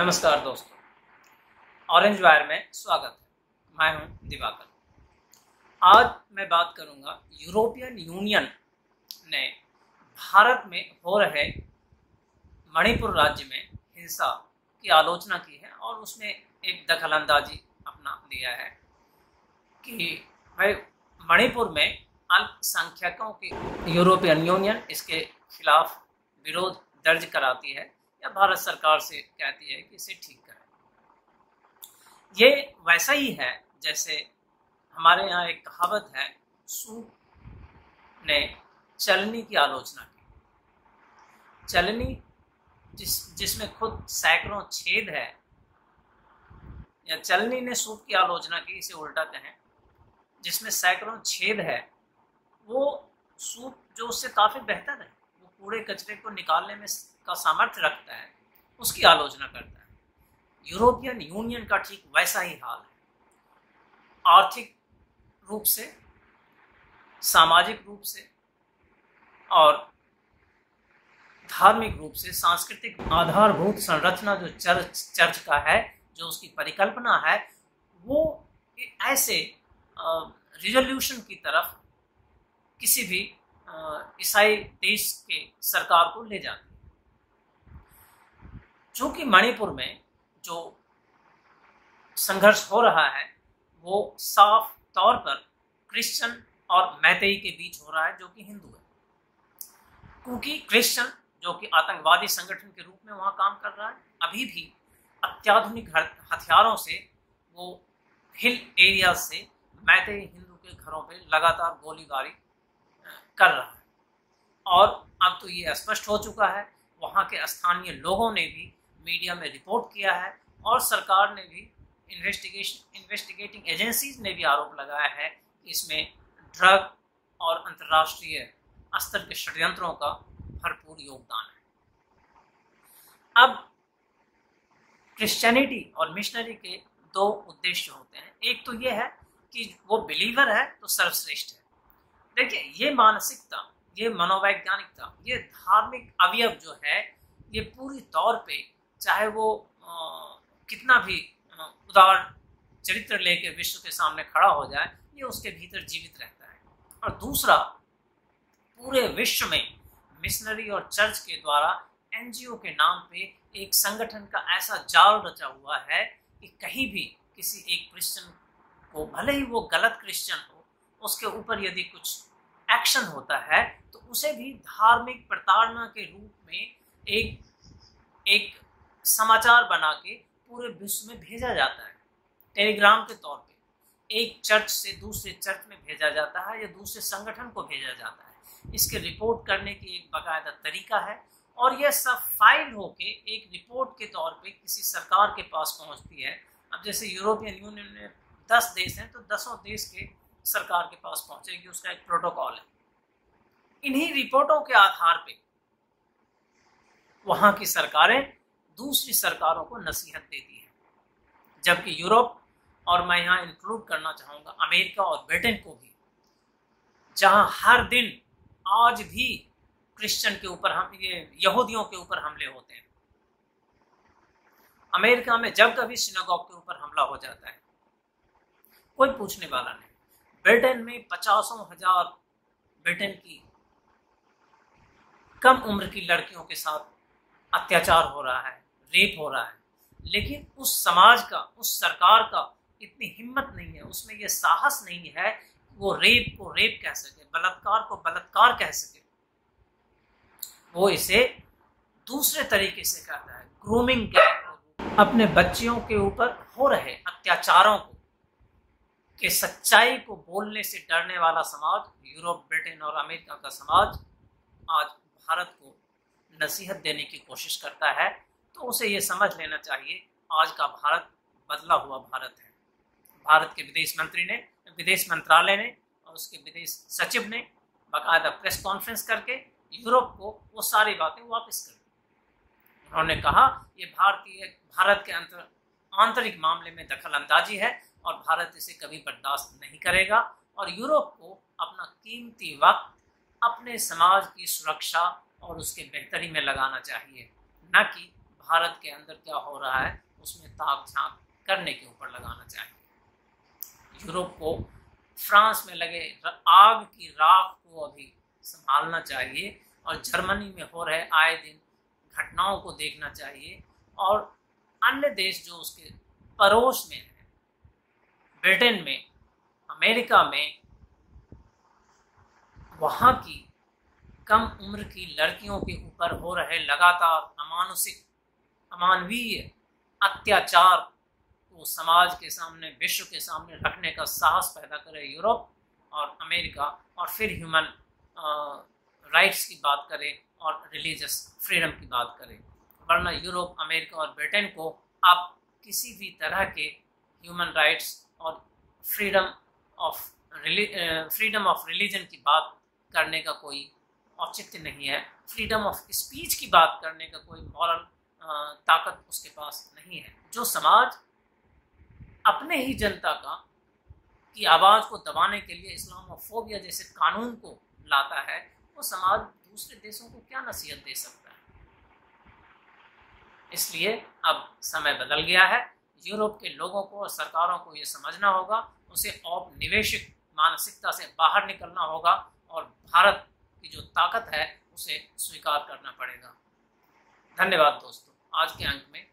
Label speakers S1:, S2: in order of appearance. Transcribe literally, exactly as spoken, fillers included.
S1: नमस्कार दोस्तों, orange wire में स्वागत है। मैं हूं दिवाकर। आज मैं बात करूंगा यूरोपियन यूनियन ने भारत में हो रहे मणिपुर राज्य में हिंसा की आलोचना की है और उसमें एक दखलंदाजी अपना दिया है कि भाई मणिपुर में अल्पसंख्यकों की यूरोपियन यूनियन इसके खिलाफ विरोध दर्ज कराती है या भारत सरकार से कहती है कि इसे ठीक करें। ये वैसा ही है जैसे हमारे यहाँ एक कहावत है, सूप ने चलनी की आलोचना की। चलनी जिस जिसमें खुद सैकड़ों छेद है, या चलनी ने सूप की आलोचना की, इसे उल्टा कहें, जिसमें सैकड़ों छेद है, वो सूप जो उससे काफ़ी बेहतर है, वो कूड़े कचरे को निकालने में का सामर्थ्य रखता है, उसकी आलोचना करता है। यूरोपियन यूनियन का ठीक वैसा ही हाल है। आर्थिक रूप से, सामाजिक रूप से और धार्मिक रूप से, सांस्कृतिक आधारभूत संरचना जो चर्च चर्च का है, जो उसकी परिकल्पना है, वो ऐसे रिजोल्यूशन की तरफ किसी भी ईसाई देश के सरकार को ले जाती है। चूँकि मणिपुर में जो संघर्ष हो रहा है वो साफ तौर पर क्रिश्चियन और मैतेई के बीच हो रहा है, जो कि हिंदू है। क्योंकि क्रिश्चियन जो कि आतंकवादी संगठन के रूप में वहाँ काम कर रहा है, अभी भी अत्याधुनिक हथियारों से वो हिल एरिया से मैतेई हिंदू के घरों पे लगातार गोलीबारी कर रहा है। और अब तो ये स्पष्ट हो चुका है, वहाँ के स्थानीय लोगों ने भी मीडिया में रिपोर्ट किया है और सरकार ने भी, इन्वेस्टिगेशन इन्वेस्टिगेटिंग एजेंसीज ने भी आरोप लगाया है कि इसमें ड्रग और अंतर्राष्ट्रीय स्तर के षड्यंत्रों का भरपूर योगदान है। अब क्रिश्चियनिटी और मिशनरी के दो उद्देश्य होते हैं। एक तो ये है कि वो बिलीवर है तो सर्वश्रेष्ठ है। देखिए, ये मानसिकता, ये मनोवैज्ञानिकता, ये धार्मिक अवयव जो है, ये पूरी तौर पे, चाहे वो आ, कितना भी आ, उदार चरित्र लेके विश्व के सामने खड़ा हो जाए, ये उसके भीतर जीवित रहता है। और दूसरा, पूरे विश्व में मिशनरी और चर्च के द्वारा एनजीओ के नाम पे एक संगठन का ऐसा जाल रचा हुआ है कि कहीं भी किसी एक क्रिश्चियन को, भले ही वो गलत क्रिश्चियन हो, उसके ऊपर यदि कुछ एक्शन होता है तो उसे भी धार्मिक प्रताड़ना के रूप में एक एक समाचार बना के पूरे विश्व में भेजा जाता है। टेलीग्राम के तौर पे एक चर्च से दूसरे चर्च में भेजा जाता है या दूसरे संगठन को भेजा जाता है। इसके रिपोर्ट करने की एक बाकायदा तरीका है और यह सब फाइल होके एक रिपोर्ट के तौर पे किसी सरकार के पास पहुंचती है। अब जैसे यूरोपियन यूनियन में दस देश हैं तो दसों देश के सरकार के पास पहुंचेगी, उसका एक प्रोटोकॉल है। इन्हीं रिपोर्टों के आधार पे वहां की सरकारें दूसरी सरकारों को नसीहत देती हैं। जबकि यूरोप, और मैं यहाँ इंक्लूड करना चाहूँगा अमेरिका और ब्रिटेन को भी, जहाँ हर दिन आज भी क्रिश्चियन के ऊपर, हम ये यहूदियों के ऊपर हमले होते हैं। अमेरिका में जब कभी सिनागोग के ऊपर हमला हो जाता है, कोई पूछने वाला नहीं। ब्रिटेन में पचासों हजार ब्रिटेन की कम उम्र की लड़कियों के साथ अत्याचार हो रहा है, रेप हो रहा है, लेकिन उस समाज का, उस सरकार का इतनी हिम्मत नहीं है, उसमें यह साहस नहीं है कि वो रेप को रेप कह सके, बलात्कार को बलात्कार कह सके। वो इसे दूसरे तरीके से कहता है, ग्रूमिंग कहता है। अपने बच्चियों के ऊपर हो रहे अत्याचारों को के सच्चाई को बोलने से डरने वाला समाज, यूरोप, ब्रिटेन और अमेरिका का समाज, आज भारत को नसीहत देने की कोशिश करता है। तो उसे ये समझ लेना चाहिए, आज का भारत बदला हुआ भारत है। भारत के विदेश मंत्री ने, विदेश मंत्रालय ने और उसके विदेश सचिव ने बाकायदा प्रेस कॉन्फ्रेंस करके यूरोप को वो सारी बातें वापस कर दी। उन्होंने कहा ये भारतीय भारत के अंतर आंतरिक मामले में दखल अंदाजी है और भारत इसे कभी बर्दाश्त नहीं करेगा और यूरोप को अपना कीमती वक्त अपने समाज की सुरक्षा और उसके बेहतरी में लगाना चाहिए, न कि भारत के अंदर क्या हो रहा है उसमें ताक झांक करने के ऊपर लगाना चाहिए। यूरोप को फ्रांस में लगे आग की राख को अभी संभालना चाहिए और जर्मनी में हो रहे आए दिन घटनाओं को देखना चाहिए और अन्य देश जो उसके पड़ोस में है, ब्रिटेन में, अमेरिका में, वहाँ की कम उम्र की लड़कियों के ऊपर हो रहे लगातार अमानुषिक अमानवीय अत्याचार को समाज के सामने, विश्व के सामने रखने का साहस पैदा करे यूरोप और अमेरिका, और फिर ह्यूमन राइट्स की बात करें और रिलीजियस फ्रीडम की बात करें। वरना यूरोप, अमेरिका और ब्रिटेन को अब किसी भी तरह के ह्यूमन राइट्स और freedom of freedom of religion की बात करने का कोई औचित्य नहीं है। फ्रीडम ऑफ स्पीच की बात करने का कोई मॉरल ताकत उसके पास नहीं है। जो समाज अपने ही जनता का की आवाज़ को दबाने के लिए इस्लामोफोबिया जैसे कानून को लाता है, वो समाज दूसरे देशों को क्या नसीहत दे सकता है। इसलिए अब समय बदल गया है। यूरोप के लोगों को और सरकारों को ये समझना होगा, उसे औपनिवेशिक मानसिकता से बाहर निकलना होगा और भारत की जो ताकत है उसे स्वीकार करना पड़ेगा। धन्यवाद दोस्तों, आज के अंक में